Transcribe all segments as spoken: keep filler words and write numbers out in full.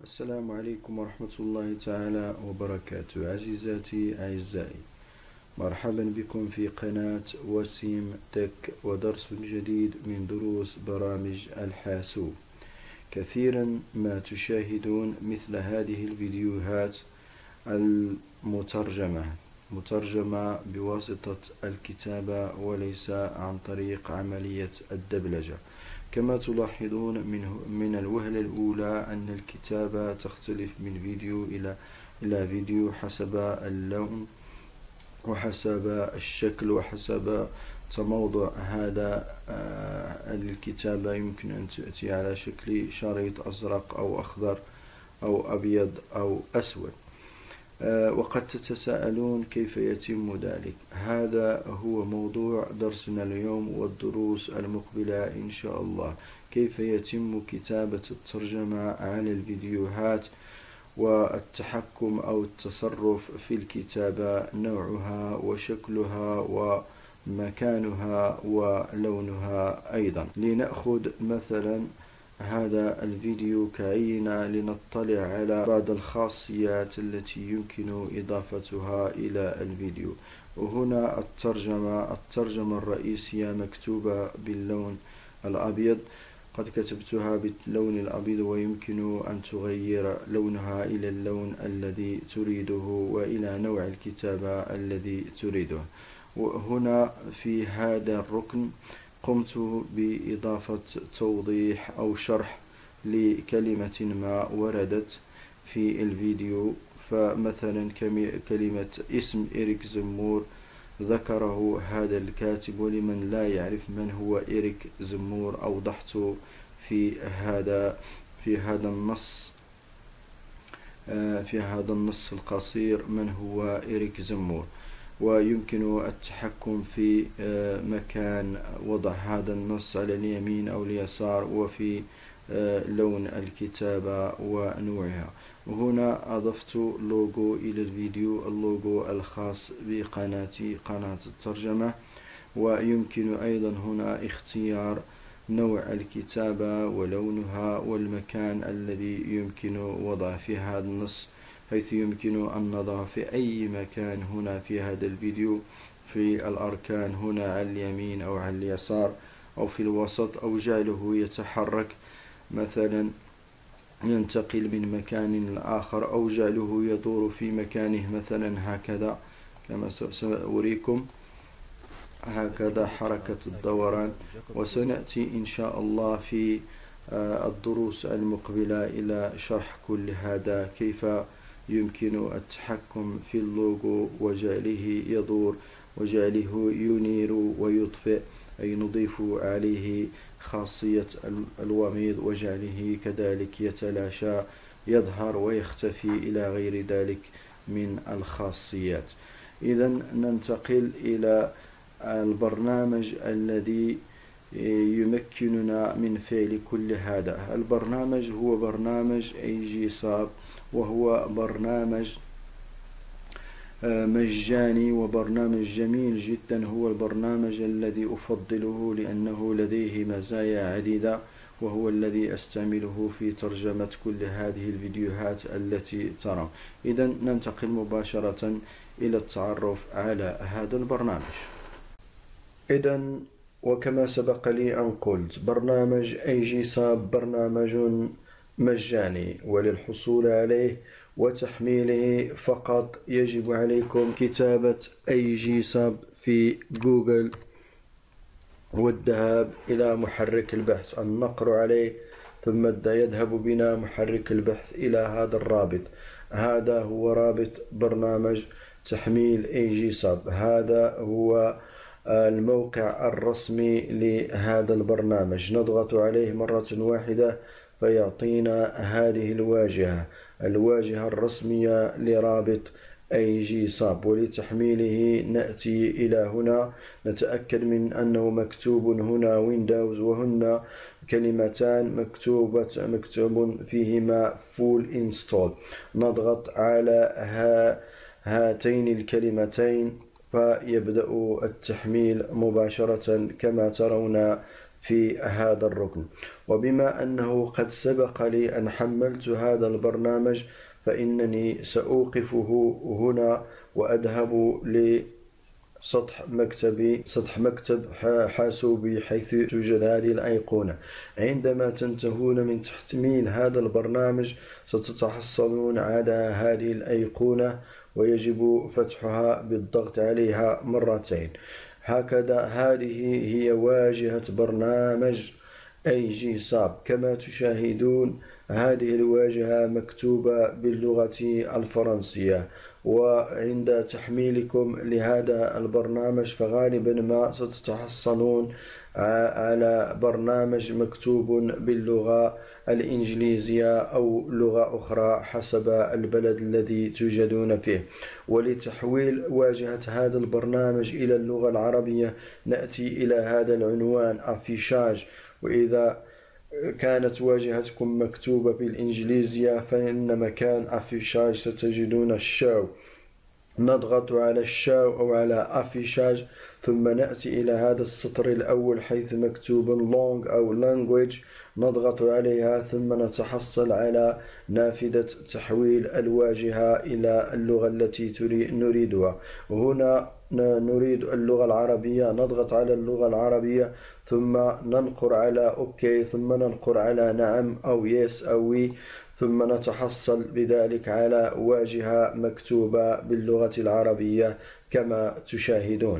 السلام عليكم ورحمة الله تعالى وبركاته. عزيزاتي أعزائي، مرحبا بكم في قناة وسيم تك ودرس جديد من دروس برامج الحاسوب. كثيرا ما تشاهدون مثل هذه الفيديوهات المترجمة مترجمة بواسطة الكتابة وليس عن طريق عملية الدبلجة. كما تلاحظون من من الوهلة الأولى أن الكتابة تختلف من فيديو إلى إلى فيديو حسب اللون وحسب الشكل وحسب تموضع هذا الكتابة. يمكن أن تأتي على شكل شريط أزرق أو أخضر أو أبيض أو أسود. وقد تتساءلون كيف يتم ذلك. هذا هو موضوع درسنا اليوم والدروس المقبلة إن شاء الله، كيف يتم كتابة الترجمة على الفيديوهات والتحكم أو التصرف في الكتابة، نوعها وشكلها ومكانها ولونها. أيضا لنأخذ مثلا هذا الفيديو كعينة لنطلع على بعض الخاصيات التي يمكن إضافتها إلى الفيديو. وهنا الترجمة الترجمة الرئيسية مكتوبة باللون الأبيض، قد كتبتها باللون الأبيض ويمكن أن تغير لونها إلى اللون الذي تريده وإلى نوع الكتابة الذي تريده. وهنا في هذا الركن قمت بإضافة توضيح أو شرح لكلمة ما وردت في الفيديو. فمثلا كلمة اسم إريك زمور ذكره هذا الكاتب، ولمن لا يعرف من هو إريك زمور أوضحت في هذا في هذا النص في هذا النص القصير من هو إريك زمور. ويمكن التحكم في مكان وضع هذا النص على اليمين أو اليسار، وفي لون الكتابة ونوعها. وهنا أضفت لوجو إلى الفيديو، اللوجو الخاص بقناتي قناة الترجمة. ويمكن أيضا هنا اختيار نوع الكتابة ولونها والمكان الذي يمكن وضع في هذا النص، حيث يمكن أن نضع في أي مكان هنا في هذا الفيديو، في الأركان هنا على اليمين أو على اليسار أو في الوسط، أو جعله يتحرك مثلا ينتقل من مكان لآخر، أو جعله يدور في مكانه مثلا هكذا كما سأريكم، هكذا حركة الدوران. وسنأتي إن شاء الله في الدروس المقبلة إلى شرح كل هذا، كيف يمكن التحكم في اللوجو وجعله يدور وجعله ينير ويطفئ، أي نضيف عليه خاصية الوميض وجعله كذلك يتلاشى يظهر ويختفي إلى غير ذلك من الخاصيات. إذا ننتقل إلى البرنامج الذي يمكننا من فعل كل هذا. البرنامج هو برنامج اي جي ساب، وهو برنامج مجاني وبرنامج جميل جدا. هو البرنامج الذي أفضله لأنه لديه مزايا عديدة، وهو الذي أستعمله في ترجمة كل هذه الفيديوهات التي ترى. إذا ننتقل مباشرة إلى التعرف على هذا البرنامج. إذا وكما سبق لي أن قلت، برنامج اي جي ساب برنامج مجاني، وللحصول عليه وتحميله فقط يجب عليكم كتابة اي جي ساب في جوجل والذهاب إلى محرك البحث، النقر عليه، ثم يذهب بنا محرك البحث إلى هذا الرابط. هذا هو رابط برنامج تحميل اي جي ساب. هذا هو الموقع الرسمي لهذا البرنامج. نضغط عليه مرة واحدة فيعطينا هذه الواجهة الواجهة الرسمية لرابط اي جي ساب. ولتحميله نأتي إلى هنا، نتأكد من أنه مكتوب هنا ويندوز، وهنا كلمتان مكتوبة مكتوب فيهما فول انستول. نضغط على ها هاتين الكلمتين فيبدأ التحميل مباشرة كما ترون في هذا الركن. وبما أنه قد سبق لي أن حملت هذا البرنامج فإنني سأوقفه هنا وأذهب لسطح مكتبي سطح مكتب حاسوبي حيث توجد هذه الأيقونة. عندما تنتهون من تحميل هذا البرنامج ستتحصلون على هذه الأيقونة ويجب فتحها بالضغط عليها مرتين. هكذا هذه هي واجهة برنامج أي جي ساب. كما تشاهدون هذه الواجهة مكتوبة باللغة الفرنسية، وعند تحميلكم لهذا البرنامج فغالبا ما ستتحصلون على برنامج مكتوب باللغة الإنجليزية أو لغة أخرى حسب البلد الذي توجدون فيه. ولتحويل واجهة هذا البرنامج إلى اللغة العربية نأتي إلى هذا العنوان أفيشاج، وإذا كانت واجهتكم مكتوبة بالإنجليزية فإن مكان أفيشاج ستجدون الشاو. نضغط على الشاو أو على أفيشاج ثم نأتي إلى هذا السطر الأول حيث مكتوب long أو language، نضغط عليها ثم نتحصل على نافذة تحويل الواجهة إلى اللغة التي نريدها. هنا نريد اللغة العربية، نضغط على اللغة العربية ثم ننقر على أوكي ثم ننقر على نعم أو يس أو وي، ثم نتحصل بذلك على واجهة مكتوبة باللغة العربية كما تشاهدون.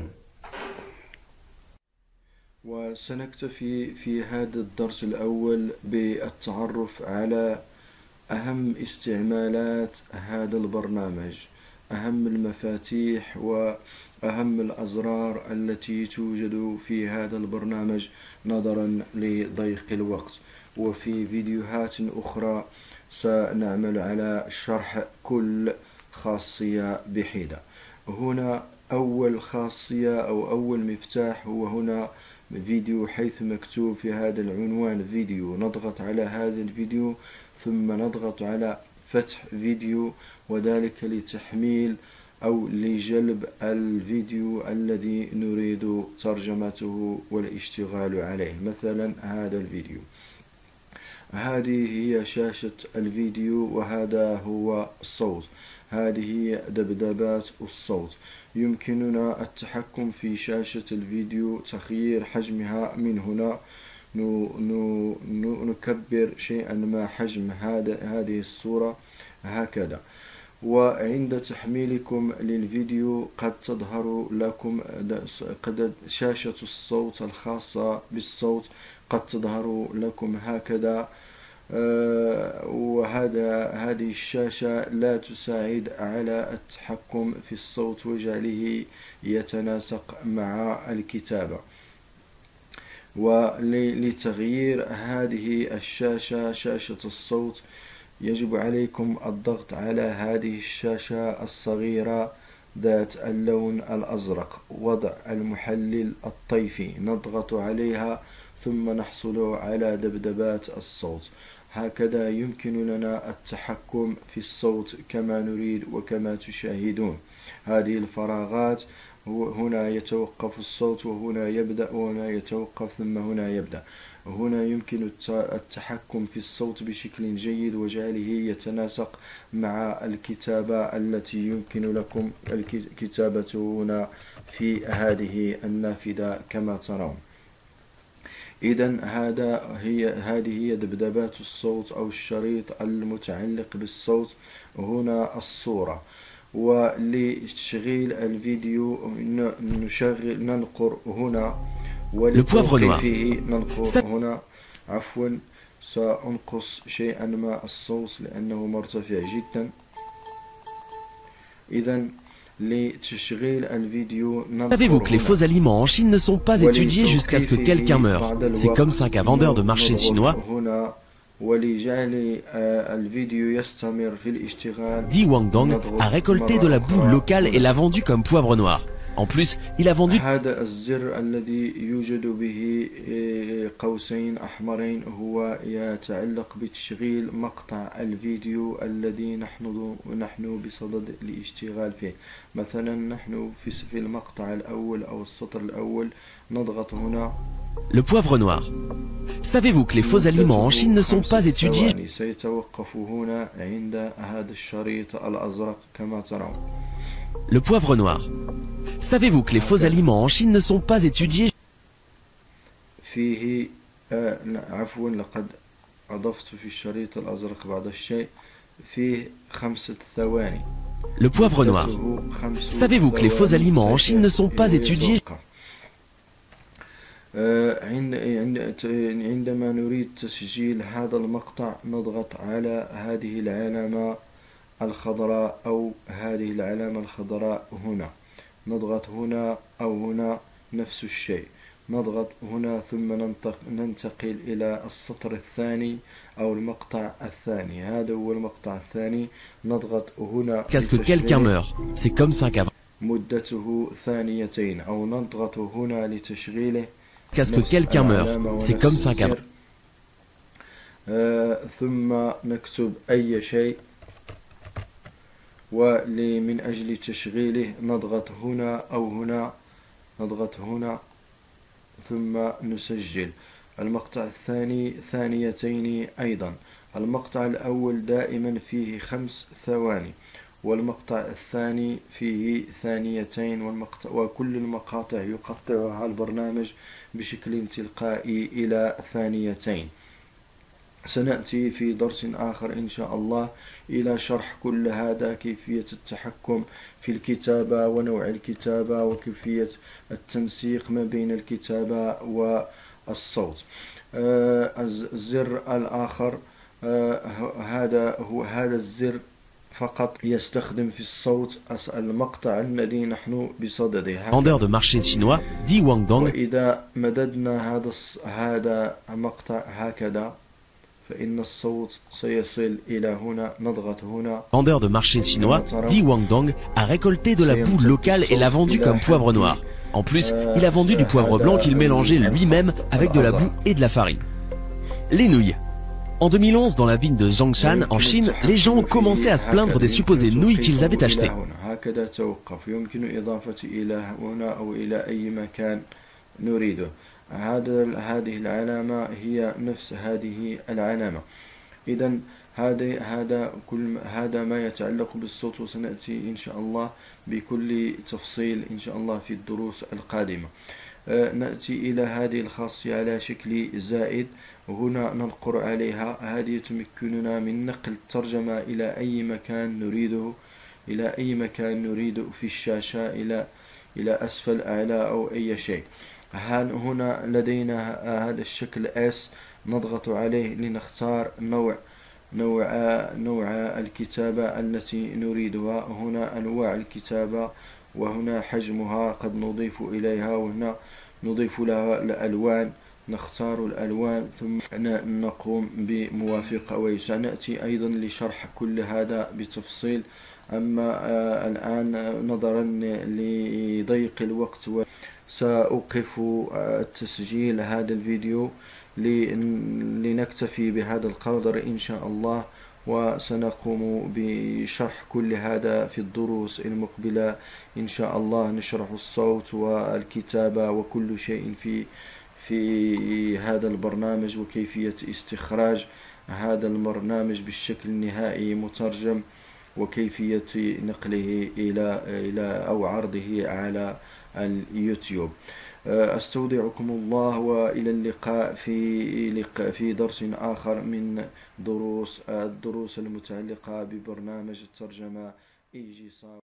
وسنكتفي في هذا الدرس الأول بالتعرف على أهم استعمالات هذا البرنامج، أهم المفاتيح وأهم الأزرار التي توجد في هذا البرنامج نظرا لضيق الوقت. وفي فيديوهات أخرى سنعمل على شرح كل خاصية بحدة. هنا أول خاصية أو أول مفتاح هو هنا فيديو، حيث مكتوب في هذا العنوان فيديو. نضغط على هذا الفيديو ثم نضغط على فتح فيديو، وذلك لتحميل أو لجلب الفيديو الذي نريد ترجمته والاشتغال عليه. مثلا هذا الفيديو، هذه هي شاشة الفيديو وهذا هو الصوت. هذه هي دبدبات الصوت. يمكننا التحكم في شاشة الفيديو، تغيير حجمها من هنا. نكبر شيئا ما حجم هذه الصورة هكذا. وعند تحميلكم للفيديو قد تظهر لكم قد شاشة الصوت الخاصة بالصوت قد تظهر لكم هكذا. آه وهذا هذه الشاشة لا تساعد على التحكم في الصوت وجعله يتناسق مع الكتابة. ولتغيير هذه الشاشة، شاشة الصوت، يجب عليكم الضغط على هذه الشاشة الصغيرة ذات اللون الأزرق، وضع المحلل الطيفي، نضغط عليها ثم نحصل على دبدبات الصوت. هكذا يمكن لنا التحكم في الصوت كما نريد وكما تشاهدون. هذه الفراغات، هنا يتوقف الصوت وهنا يبدأ وهنا يتوقف ثم هنا يبدأ. هنا يمكن التحكم في الصوت بشكل جيد وجعله يتناسق مع الكتابة التي يمكن لكم الكتابة هنا في هذه النافذة كما ترون. إذن هذا هي هذه هي دبدبات الصوت أو الشريط المتعلق بالصوت. هنا الصورة، ولتشغيل الفيديو نشغل ننقر هنا ولتوقف فيه ننقر هنا. عفوا، سأنقص شيئا ما الصوت لأنه مرتفع جدا. إذن لتشغيل الفيديو ننقر. Savez-vous que les faux aliments en Chine ne sont pas étudiés jusqu'à ce que quelqu'un meure? C'est comme ça qu'un vendeur de marché chinois, Di Guangdong, a récolté de la boue locale et l'a vendue comme poivre noir. En plus, il a vendu هذا الزر الذي يوجد به قوسين أحمرين هو يتعلق بتشغيل مقطع الفيديو الذي نحن نحن بصدد الاشتغال فيه. مثلا نحن في المقطع الأول أو السطر الأول، نضغط هنا Le poivre noir. Savez-vous que les faux aliments en Chine ne sont pas étudiés? Le poivre noir. Savez-vous que les faux aliments en Chine ne sont pas étudiés? فيه آه عفوا لقد أضفت في الشريط الأزرق بعض الشيء فيه خمسة ثواني. Le poivre noir. Savez-vous que les faux aliments en Chine ne sont pas étudiés? عندما نريد تسجيل هذا المقطع نضغط على هذه العلامة الخضراء أو هذه العلامة الخضراء هنا، نضغط هنا أو هنا نفس الشيء، نضغط هنا ثم ننتقل إلى السطر الثاني أو المقطع الثاني. هذا هو المقطع الثاني، نضغط هنا Qu'est-ce que quelqu'un meurt? C'est comme ça qu'avant. مدته ثانيتين أو نضغط هنا لتشغيله. Qu'est-ce que quelqu'un meurt? C'est comme ça qu'avant. آه ثم نكتب أي شيء، ومن أجل تشغيله نضغط هنا أو هنا، نضغط هنا ثم نسجل. المقطع الثاني ثانيتين أيضا. المقطع الأول دائما فيه خمس ثواني، والمقطع الثاني فيه ثانيتين، والمقطع وكل المقاطع يقطعها البرنامج بشكل تلقائي إلى ثانيتين. سنأتي في درس آخر إن شاء الله إلى شرح كل هذا، كيفية التحكم في الكتابة ونوع الكتابة وكيفية التنسيق ما بين الكتابة والصوت. الزر الآخر هذا هو هذا الزر فقط يستخدم في الصوت المقطع الذي نحن بصدده. Vendeur de marché chinois, Di Guangdong. وإذا مددنا هذا هذا المقطع هكذا فإن الصوت سيصل إلى هنا، نضغط هنا. Vendeur de marché chinois, Di Guangdong a récolté de la boue locale et l'a vendue comme poivre noir. En plus, il a vendu du poivre blanc qu'il mélangeait lui-même avec de la boue et de la farine. Les nouilles. En deux mille onze, dans la ville de Zhongshan, en Chine, les gens ont commencé à se plaindre des supposées nouilles qu'ils avaient achetées. هذا هذه العلامة هي نفس هذه العلامة. إذا هذا هذا كل هذا ما يتعلق بالصوت، وسنأتي إن شاء الله بكل تفصيل إن شاء الله في الدروس القادمة. نأتي إلى هذه الخاصية على شكل زائد، وهنا ننقر عليها. هذه تمكننا من نقل الترجمة إلى أي مكان نريده، إلى أي مكان نريده في الشاشة، إلى إلى أسفل أعلى أو أي شيء. هنا لدينا هذا الشكل S، نضغط عليه لنختار نوع نوع نوع الكتابة التي نريدها. هنا أنواع الكتابة، وهنا حجمها قد نضيف إليها، وهنا نضيف لها الألوان، نختار الألوان ثم نقوم بموافقة. وسنأتي أيضا لشرح كل هذا بتفصيل. أما الآن نظرا لضيق الوقت سأوقف تسجيل هذا الفيديو لنكتفي بهذا القدر إن شاء الله، وسنقوم بشرح كل هذا في الدروس المقبلة إن شاء الله. نشرح الصوت والكتابة وكل شيء في في هذا البرنامج، وكيفية استخراج هذا البرنامج بالشكل النهائي مترجم، وكيفية نقله إلى إلى أو عرضه على اليوتيوب. أستودعكم الله، وإلى اللقاء في في درس آخر من دروس الدروس المتعلقة ببرنامج الترجمة إيجي صار.